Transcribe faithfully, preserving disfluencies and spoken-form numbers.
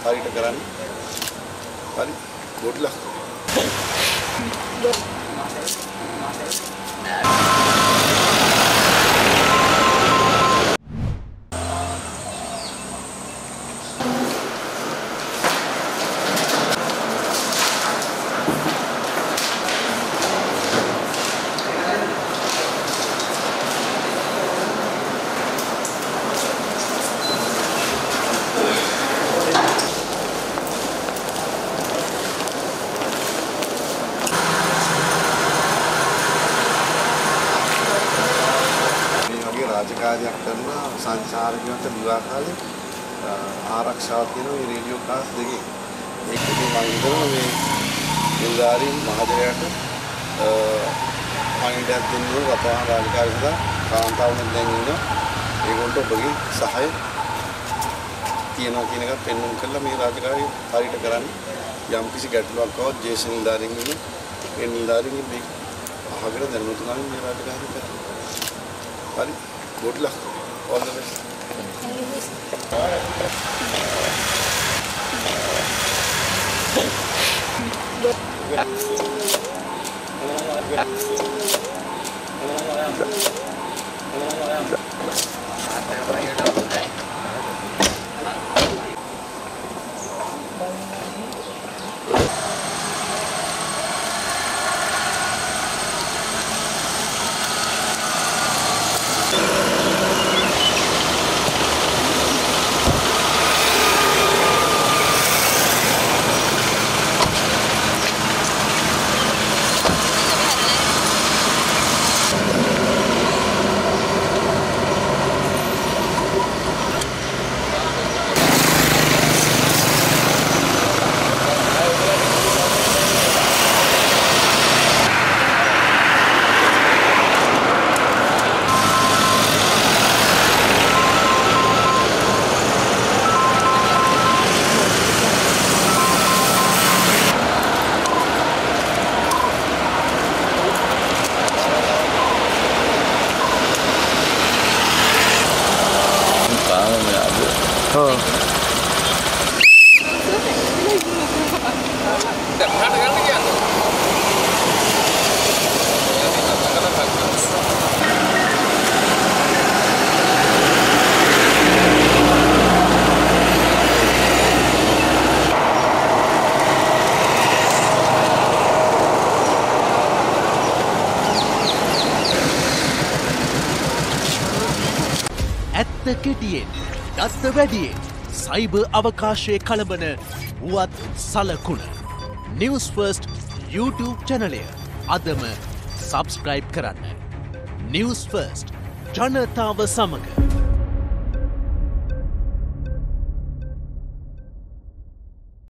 හරියට කරන්න. හරි. good luck. රාජකාරියක් කරන සංචාරකයන්ට විවාහ කාලේ ආරක්ෂාවක් දෙන මේ රේඩියෝ ක්ලාස් දෙකේ මේක ඉතින් මම හිතනවා මේ නිලධාරීන් මහජනයාට පණිවිඩයක් දෙන්න ඕන වපහා රාජකාරියලා කාන්තාවුන් දැන් ඉන්නවා ඒගොල්ලන්ට ඔබගේ සහාය තියනවා කියන එකත් පෙන්වන්න කළා මේ රාජකාරිය හරියට කරන්න යම් කිසි ගැටලුවක් ආවොත් ජේෂ්ඨ නිලධාරීන් ඉන්නේ ඒ නිලධාරීන් මේ අහගෙන දැනුම් තුනක් මේ රාජකාරිය කරන්නේ හරි good luck. All the best. ඇත්ත කෙටියෙන් දත්ත වැඩියෙන් සයිබර් අවකාශයේ කළඹන වුවත් සලකුණ නිවුස් ෆර්ස්ට් YouTube චැනලය අදම සබස්ක්‍රයිබ් කරන්න. නිවුස් ෆර්ස්ට් ජනතාව සමග